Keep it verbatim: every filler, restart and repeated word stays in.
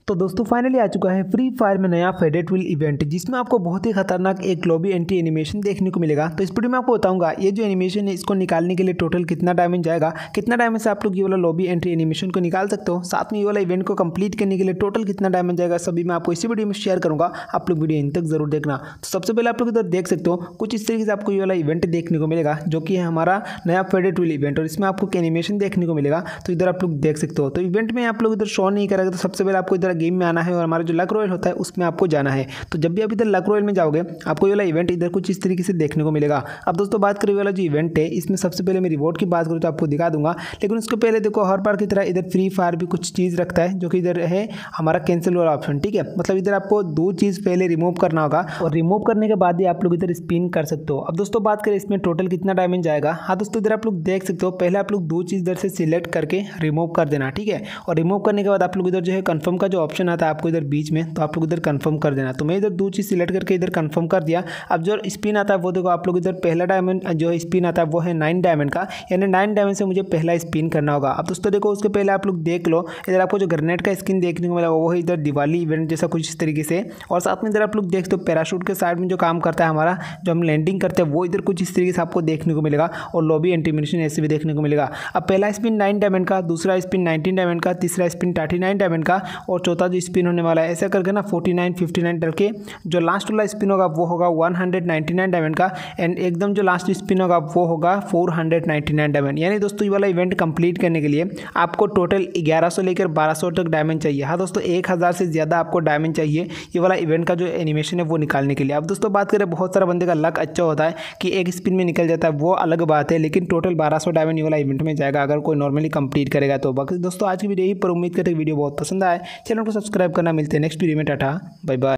तो दोस्तों फाइनली आ चुका है फ्री फायर में नया फेडेड व्हील इवेंट, जिसमें आपको बहुत ही खतरनाक एक लॉबी एंट्री एनिमेशन देखने को मिलेगा। तो इस वीडियो में आपको बताऊंगा ये जो एनिमेशन है इसको निकालने के लिए टोटल कितना डायमंड जाएगा, कितना डायमंड से आप लोग ये वाला लॉबी एंट्री एनिमेशन को निकाल सकते हो, साथ में ये वाला इवेंट को कंप्लीट करने के लिए टोटल कितना डायमंड जाएगा, सभी मैं आपको इसी वीडियो में शेयर करूंगा। आप लोग वीडियो इन तक जरूर देखना। तो सबसे पहले आप लोग इधर देख सकते हो कुछ इस तरीके से आपको ये वाला इवेंट देखने को मिलेगा, जो कि है हमारा नया फेडेड व्हील इवेंट, और इसमें आपको एनिमेशन देखने को मिलेगा। तो इधर आप लोग देख सकते हो। तो इवेंट में आप लोग इधर शो नहीं करेगा, तो सबसे पहले आपको इधर गेम में आना है और हमारा जो लक रॉयल होता है उसमें आपको जाना है। तो जब भी आप इधर लक रॉयल में जाओगे आपको ये वाला इवेंट इधर कुछ इस तरीके से देखने को मिलेगा। अब दोस्तों बात करें वाला जो इवेंट है, इसमें सबसे पहले मैं रिवॉर्ड की बात करूँ तो आपको दिखा दूंगा, लेकिन उसके पहले देखो हर बार की तरह इधर फ्री फायर भी कुछ चीज़ रखता है, जो कि इधर है हमारा कैंसिल वाला ऑप्शन। ठीक है, मतलब इधर आपको दो चीज़ पहले रिमूव करना होगा और रिमूव करने के बाद ही आप लोग इधर स्पिन कर सकते हो। अब दोस्तों बात करें इसमें टोटल कितना डायमंड जाएगा। हाँ दोस्तों, इधर आप लोग देख सकते हो, पहले आप लोग दो चीज़ इधर से सिलेक्ट करके रिमूव कर देना। ठीक है, और रिमूव करने के बाद आप लोग इधर जो है कंफर्म का जो ऑप्शन आता है आपको इधर बीच में, तो आप लोग इधर कंफर्म कर देना। तो मैं इधर दो चीज़ सिलेक्ट करके इधर कंफर्म कर दिया। अब जो स्पिन आता है वो देखो आप लोग इधर पहला डायमंड जो है स्पिन आता है वो है नाइन डायमंड का, यानी नाइन डायमंड से मुझे पहला स्पिन करना होगा। अब दोस्तों देखो उसके पहले आप लोग देख लो, इधर आपको जो ग्रेनेड का स्किन देखने को मिला वो है इधर दिवाली इवेंट जैसा कुछ इस तरीके से, और साथ में इधर आप लोग देख दो पैराशूट के साइड में जो काम करता है हमारा, जो हम लैंडिंग करते हैं वो इधर कुछ इस तरीके से आपको देखने को मिलेगा, और लॉबी एंटीमिनेशन ऐसे भी देखने को मिलेगा। अब पहला स्पिन नाइन डायमंड का, दूसरा स्पिन नाइनटीन डायमंड का, तीसरा स्पिन थर्टी नाइन डायमंड का, और चौथा जो स्पिन होने वाला है ऐसा करके ना फोर्टी नाइन फिफ्टी नाइन डल के जो लास्ट वाला स्पिन होगा वो होगा one hundred ninety nine diamond का, एंड एकदम जो लास्ट स्पिन होगा वो होगा four hundred ninety nine diamond. यानी दोस्तों ये वाला इवेंट कंप्लीट करने के लिए आपको टोटल ग्यारह सौ लेकर बारह सौ तक डायमंड चाहिए। हाँ दोस्तों, एक हज़ार से ज़्यादा आपको डायमंड चाहिए ये वाला इवेंट का जो एनिमेशन है वो निकालने के लिए। अब दोस्तों बात करें बहुत सारा बंदे का लक अच्छा होता है कि एक स्पिन में निकल जाता है, वो अलग बात है, लेकिन टोटल बारह सौ डायमंड ये वाला इवेंट में जाएगा अगर कोई नॉर्मली कंप्लीट करेगा तो। बाकी दोस्तों आज की वीडियो यही पर, उम्मीद करते वीडियो बहुत पसंद आए, चैनल को सब्सक्राइब करना। मिलते हैं नेक्स्ट वीडियो में, टाटा बाय बाय।